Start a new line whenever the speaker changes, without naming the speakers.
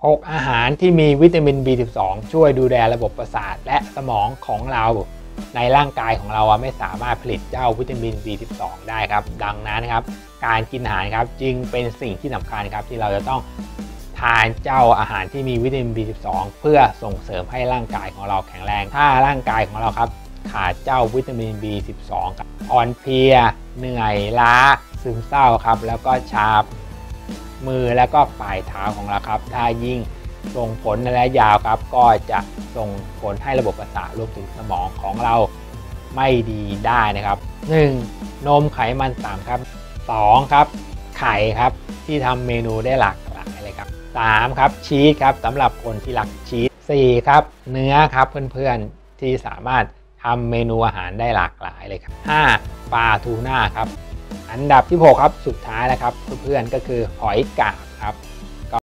6อาหารที่มีวิตามิน B12 ช่วยดูแลระบบประสาทและสมองของเราในร่างกายของเราไม่สามารถผลิตเจ้าวิตามิน B12 ได้ครับดังนั้นครับการกินอาหารครับจึงเป็นสิ่งที่สำคัญครับที่เราจะต้องทานเจ้าอาหารที่มีวิตามิน B12 เพื่อส่งเสริมให้ร่างกายของเราแข็งแรงถ้าร่างกายของเราครับขาดเจ้าวิตามิน B12 ครับอ่อนเพลียเหนื่อยล้าซึมเศร้าครับแล้วก็ชามือแล้วก็ปลายเท้าของเราครับถ้ายิ่งส่งผลในระยะยาวครับก็จะส่งผลให้ระบบประสาทรวมถึงสมองของเราไม่ดีได้นะครับ 1. นมไขมันต่ำครับ 2. ครับไข่ครับที่ทำเมนูได้หลากหลายเลยครับ 3. ครับชีสครับสำหรับคนที่รักชีส 4. ครับเนื้อครับเพื่อนๆที่สามารถทำเมนูอาหารได้หลากหลายเลยครับ 5. ปลาทูน่าครับอันดับที่ 6ครับสุดท้ายแล้วครับเพื่อนๆก็คือหอยกาบ